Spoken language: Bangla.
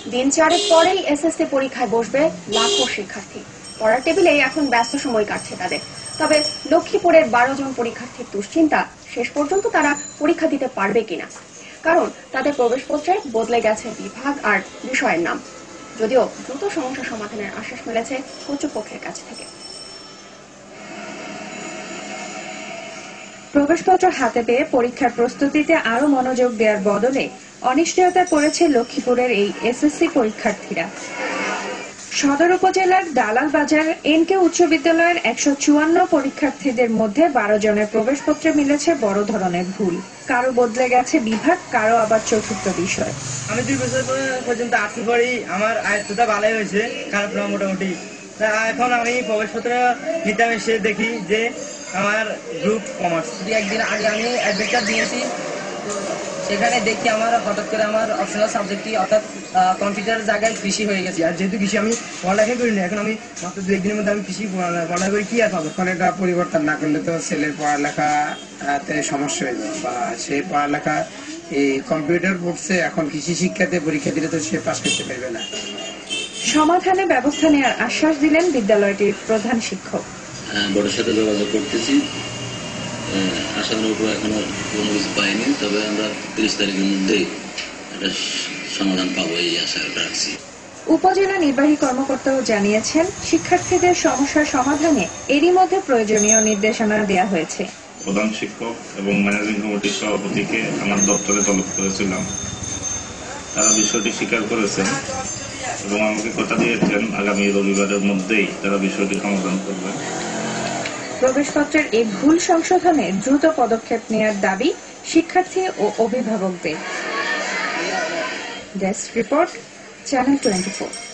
দিন চারেক পরেই এসএসসি পরীক্ষায় বসবে লাখো শিক্ষার্থী। পড়ার টেবিলেই এখন ব্যস্ত সময় কাটছে তাদের। তবে লক্ষ্মীপুরের 12 জন পরীক্ষার্থীর দুশ্চিন্তা শেষ পর্যন্ত তারা পরীক্ষা দিতে পারবে কিনা, কারণ তাদের প্রবেশপত্রে বদলে গেছে বিভাগ আর বিষয়ের নাম। যদিও দ্রুত সমস্যা সমাধানের আশ্বাস মিলেছে কর্তৃপক্ষের কাছ থেকে। প্রবেশপত্র হাতে পেয়ে পরীক্ষার প্রস্তুতিতে আরো মনোযোগ দেওয়ার বদলে অনিশ্চয়তায় পড়েছে লক্ষ্মীপুরের এই এসএসসি পরীক্ষার্থীরা। সদর উপজেলার দালাল বাজার এনকে উচ্চ বিদ্যালয়ের 154 পরীক্ষার্থীদের মধ্যে 12 জনের প্রবেশপত্রে মিলেছে বড় ধরনের ভুল। কারো বদলে গেছে বিভাগ, কারো আবার চতুর্থ বিষয়। আমি 2 বছর পর্যন্ত আসতে পারি, আমার আয়ত্তটা ভালোই হয়েছে, খারাপ না মোটামুটি। এখন আমি প্রবেশপত্র নিতে এসে দেখি যে আমার গ্রুপ কমার্স। একদিন আগে আমি অ্যাডমিটটা দিয়েছি, সেখানে দেখি আমার হঠাৎ করে আমার অপশনাল সাবজেক্টটি অর্থাৎ কম্পিউটার জায়গায় কৃষি হয়ে গেছে। আর যেহেতু কৃষি আমি পড়ালেখা করি না, এখন আমি মাত্র 2 একদিনের মধ্যে আমি কৃষি পড়ালেখা করে কি আর পাবো। এখন এটা পরিবর্তন না করলে তো ছেলের পড়ালেখাতে সমস্যা হয়ে যাবে, বা সে পড়ালেখা এই কম্পিউটার পড়ছে, এখন কৃষি শিক্ষাতে পরীক্ষা দিলে তো সে পাশ করতে পারবে না। সমাধানে ব্যবস্থা নেওয়ার আশ্বাস দিলেন বিদ্যালয়টির প্রধান শিক্ষক। বোর্ডের সাথে যোগাযোগ করতেছি, আশানুরূপ উপর এখনো কোনো কিছু পাইনি, তবে আমরা 30 তারিখের মধ্যেই একটা সমাধান পাবো এই আশা রাখছি। উপজেলা নির্বাহী কর্মকর্তাও জানিয়েছেন, শিক্ষার্থীদের সমস্যার সমাধানে এরই মধ্যে প্রয়োজনীয় নির্দেশনা দেওয়া হয়েছে। প্রধান শিক্ষক এবং ম্যানেজিং কমিটির সভাপতিকে আমার দপ্তরে তলব করেছিলাম, তারা বিষয়টি স্বীকার করেছেন এবং আমাকে কথা দিয়েছেন আগামী রবিবারের মধ্যেই তারা বিষয়টি সমাধান করবেন। প্রবেশপত্রের এই ভুল সংশোধনে দ্রুত পদক্ষেপ নেওয়ার দাবি শিক্ষার্থী ও অভিভাবকদের। Desk report, channel 24।